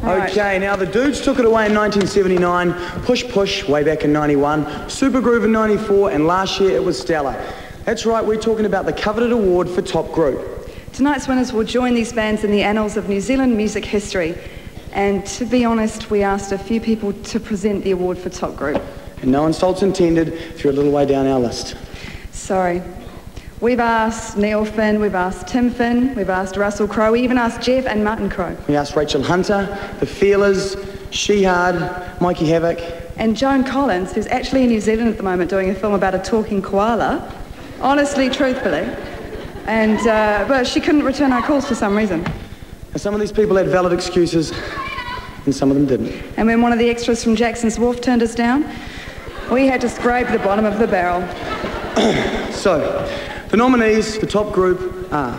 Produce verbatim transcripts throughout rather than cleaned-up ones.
Right. Okay, now the Dudes took it away in nineteen seventy-nine, Push Push way back in ninety-one, Supergroove in ninety-four, and last year it was Stellar. That's right, we're talking about the coveted award for top group. Tonight's winners will join these bands in the annals of New Zealand music history. And to be honest, we asked a few people to present the award for top group. And no insults intended if you're a little way down our list. Sorry. We've asked Neil Finn, we've asked Tim Finn, we've asked Russell Crowe, we even asked Jeff and Martin Crowe. We asked Rachel Hunter, The Feelers, Shehad, Mikey Havoc. And Joan Collins, who's actually in New Zealand at the moment doing a film about a talking koala. Honestly, truthfully. And, uh, but she couldn't return our calls for some reason. And some of these people had valid excuses, and some of them didn't. And when one of the extras from Jackson's Wharf turned us down, we had to scrape the bottom of the barrel. So, the nominees for top group are...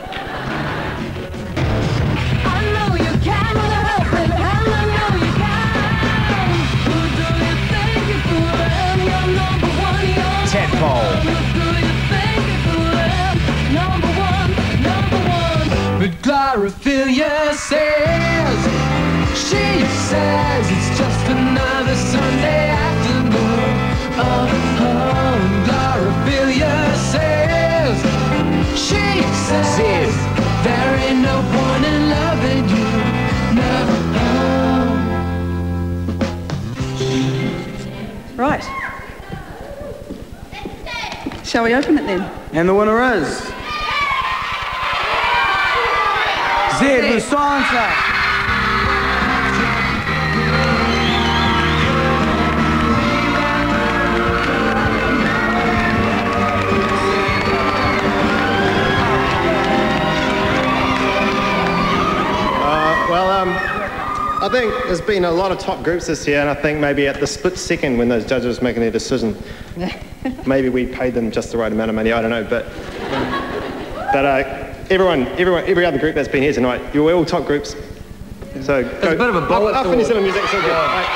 Tadpole. But Glorophilia says, she says it's just another Sunday afternoon. Oh, oh, Glorophilia says, she says, there ain't no point in loving you. No. Right. Shall we open it then? And the winner is... Zed with Silencer. Well, um, I think there's been a lot of top groups this year, and I think maybe at the split second when those judges were making their decision, maybe we paid them just the right amount of money, I don't know, but but uh, everyone, everyone, every other group that's been here tonight, you're all top groups. So it's a bit of a bullet. Up, up New Zealand music, so good. Right.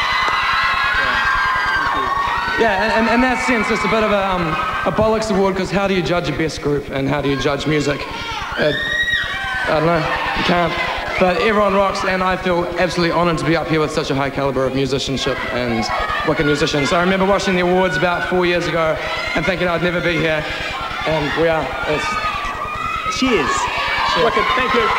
Yeah, and in that sense, it's a bit of a, um, a bollocks award, because how do you judge a best group and how do you judge music? Uh, I don't know, you can't. But everyone rocks, and I feel absolutely honoured to be up here with such a high calibre of musicianship and wicked musicians. I remember watching the awards about four years ago and thinking I'd never be here, and we are. It's... Cheers. Cheers. Wicked, thank you.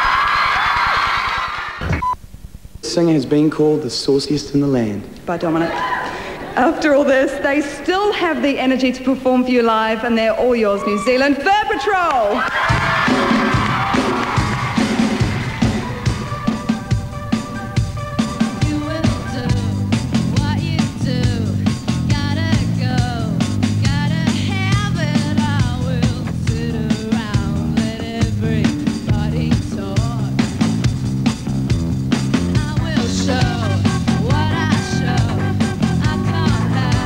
The singer has been called the sauciest in the land. By Dominic. After all this, they still have the energy to perform for you live, and they're all yours, New Zealand. Fur Patrol!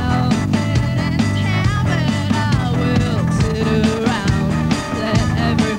Every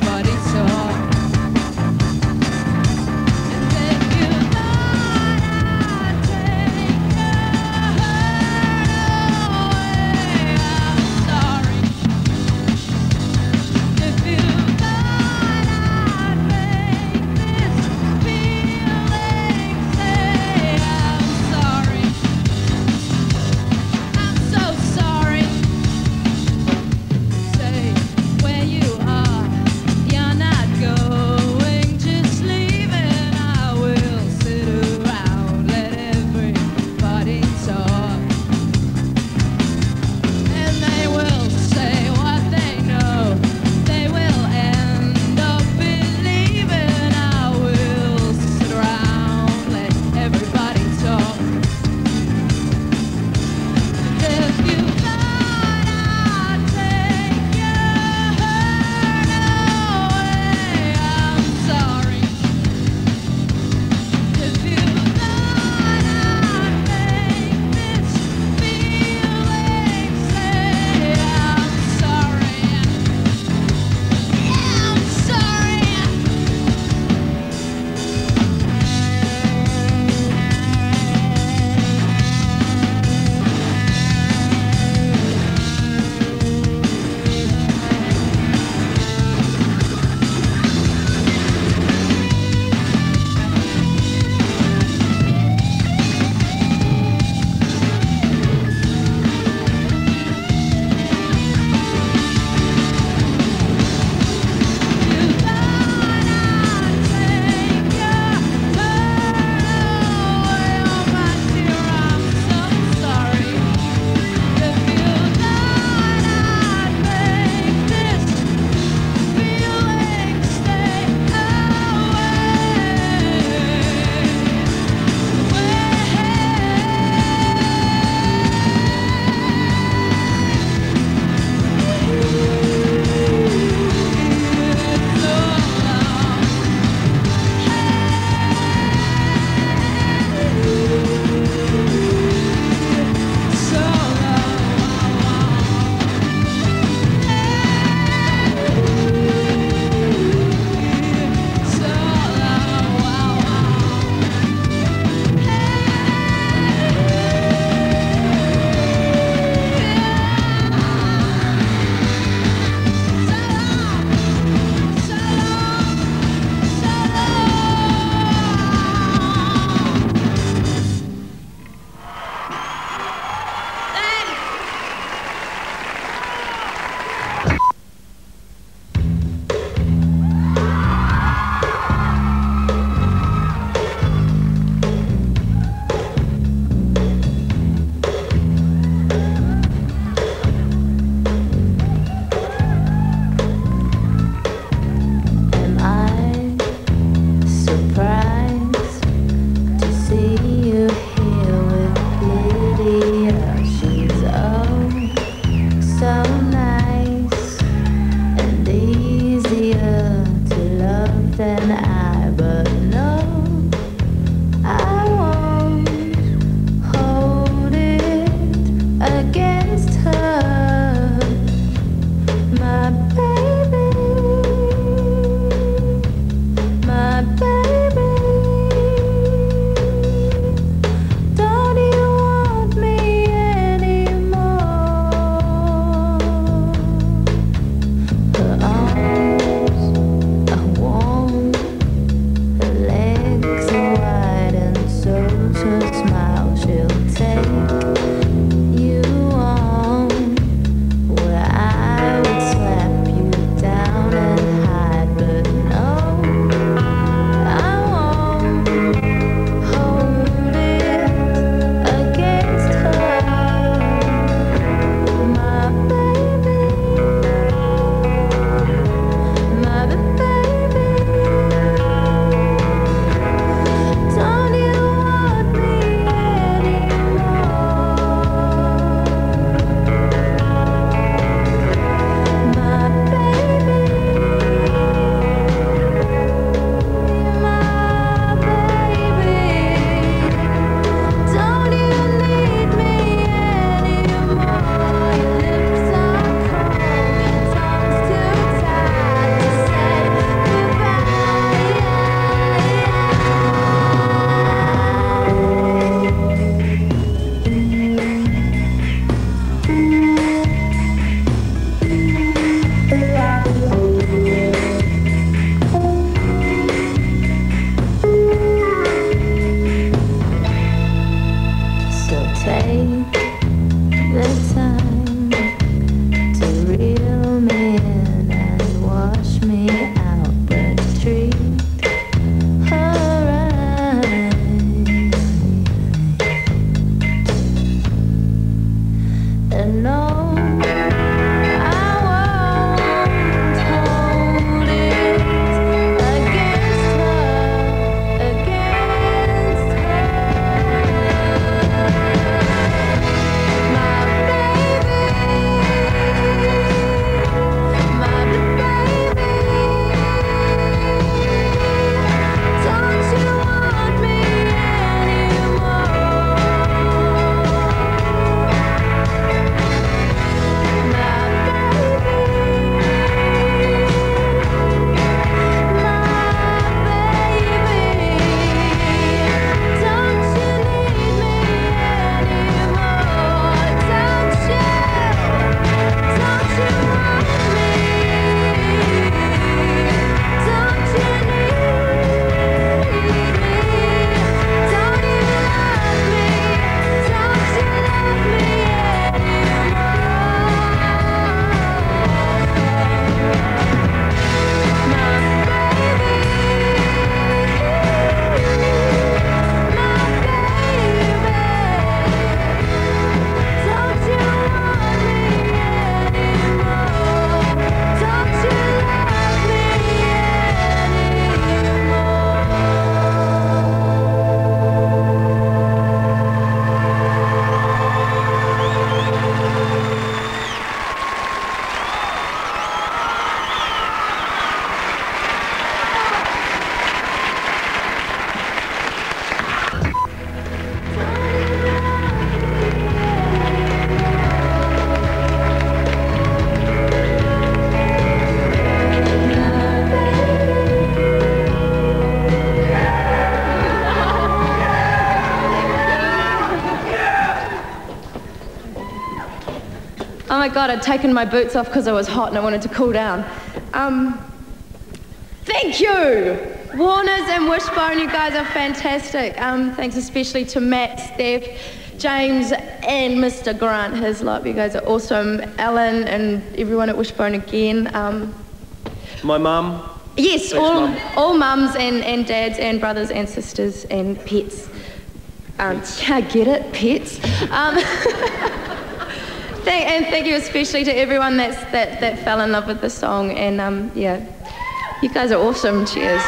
my God, I'd taken my boots off because I was hot and I wanted to cool down. Um, thank you! Warners and Wishbone, you guys are fantastic. Um, thanks especially to Matt, Steph, James and Mister Grant Hislop. You guys are awesome. Alan and everyone at Wishbone again. Um, My mum. yes, Thanks, all, Mum. all mums and, and dads and brothers and sisters and pets. Um, can I get it? Pets. Um, thank, and thank you especially to everyone that's, that, that fell in love with the song. And um, yeah, you guys are awesome. Cheers.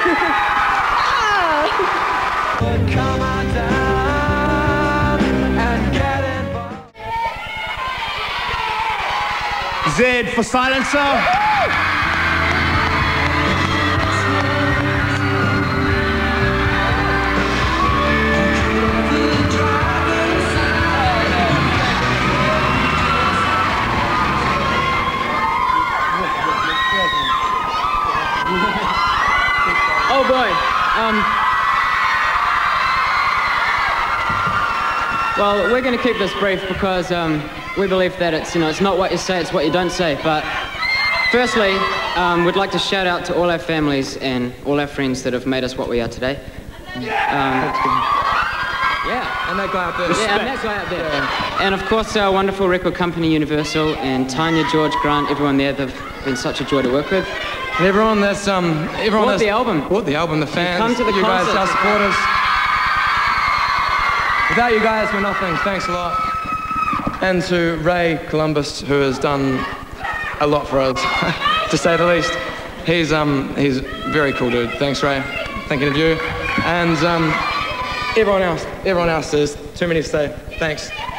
Come on down and get involved. Z for Silencer. Oh boy. Um, well, we're going to keep this brief because um, we believe that it's, you know, it's not what you say, it's what you don't say. But firstly, um, we'd like to shout out to all our families and all our friends that have made us what we are today. Um, yeah. And that guy up there. Yeah, and that guy up there. Yeah. And of course, our wonderful record company, Universal, and Tanya, George, Grant, everyone there, they've been such a joy to work with. And everyone that's um everyone Bought that's the album. Bought the album, the fans, Come to the you guys, concert. our supporters. Without you guys, we're nothing. Thanks a lot. And to Ray Columbus, who has done a lot for us, to say the least. He's um he's a very cool dude. Thanks, Ray. Thinking of you. And um everyone else, everyone else. There's too many to say. Thanks.